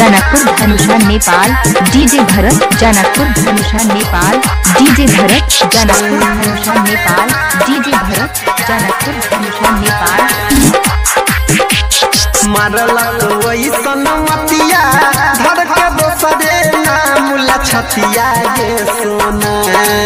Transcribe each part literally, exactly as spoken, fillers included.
Janakpur Dhanusha Nepal. DJ Bharat Janakpur Dhanusha Nepal. DJ Bharat Janakpur Dhanusha Nepal. DJ Bharat Janakpur Dhanusha Nepal. मारलक वैसन मतिया धर के दोसरे नाम ला छतिया गे सोना।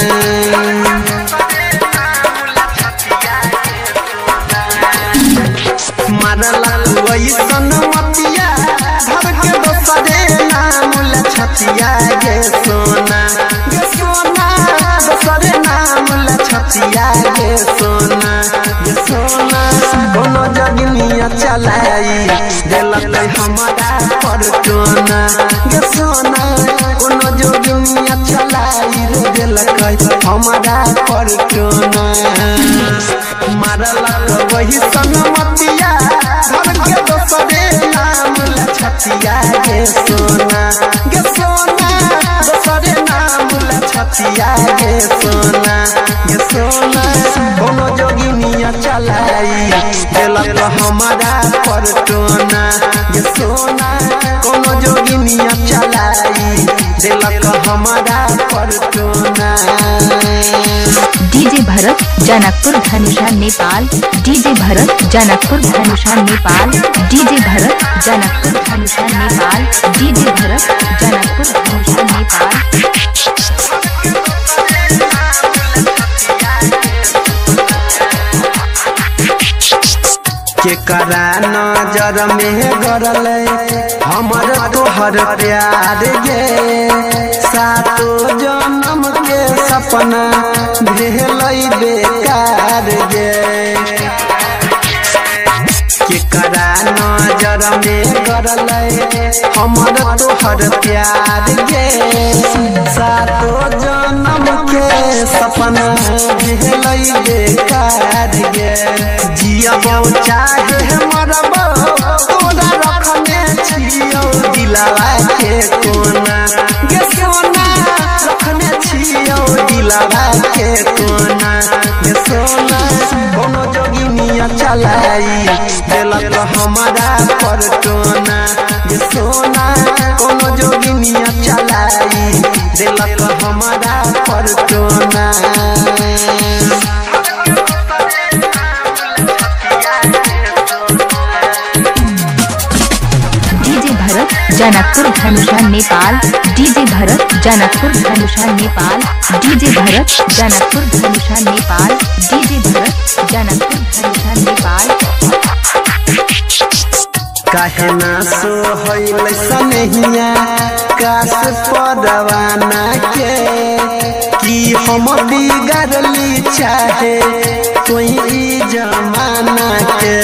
मारलक वैसन मतिया धर के दोसरे नाम ला छतिया गे सोना। गे सोना दोसरे नाम ला छतिया गे सोना। गे सोना कोनो जगनिया चलाई दिलक हमारा परटोना। गे सोना कोनो जगनिया चलाई रे दिलक हमारा परटोना। मारलक वही सनमतिया धर के दोसरे नाम ला छतिया गे सोना। गे सोना दोसरे नाम ला छतिया गे सोना। गे सोना कोनो जोगिनिया चलाई दिलक हमारा परटोना। गे सोना कोनो जोगिनिया चलाई दिलक हमारा परटोना। DJ Bharat Janakpur Dhanusha Nepal. DJ Bharat Janakpur Dhanusha Nepal. DJ Bharat Janakpur Dhanusha Nepal. DJ Bharat Janakpur Dhanusha Nepal. केकरा नजर में गरल हमर तोहर प्यार गे। सातो जन्म के सपना भेल बेकार गे। केकरा नजर में गरल हमर तोहर प्यार गे। सातो जन्म के सपना भेल बेकार गे। जियबो चाहे मरबो तोरा रखने छियौ दिलवा के कोना। गे सोना रखने छियौ दिलवा के कोना। गे सोना कोनो जोगिनिया चलाई दिलक हमारा परटोना। गे सोना कोनो जोगिनिया चलाई दिलक हमारा परटोना। Janakpur Dhanusha Nepal. DJ Bharat Janakpur Dhanusha Nepal. DJ Bharat Janakpur Dhanusha Nepal. DJ Bharat Janakpur Dhanusha Nepal. काहे ना सोहैल सनहिया काश परवाना के। कि हम बिगड़ली चाहे कोई जमाना के।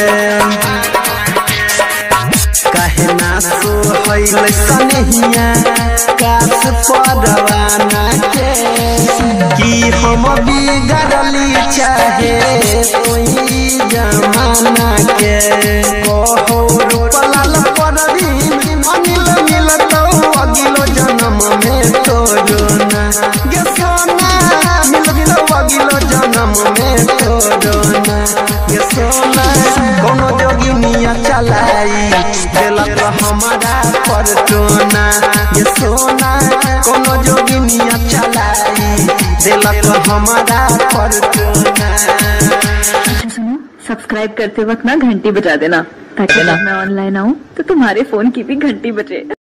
काहे ना सोहैल सनहिया काश परवाना के। कि हम बिगड़ली चाहे कोई जमाना के। कहो रूपलाल परवीन अनिल मिलतौ अगिलो जन्म में तोरोना। गे सोना मिलतौ अगिलो जन्म में तोरोना। गे सोना कोनो जोगिनिया चलाई दिलक हमारा परटोना। गे सोना कोनो जोगिनिया चलाई दिलक हमारा परटोना। अच्छा सुनो, सब्सक्राइब करते वक्त ना घंटी बजा देना ताकि जब मैं ऑनलाइन आऊँ तो तुम्हारे फोन की भी घंटी बजे।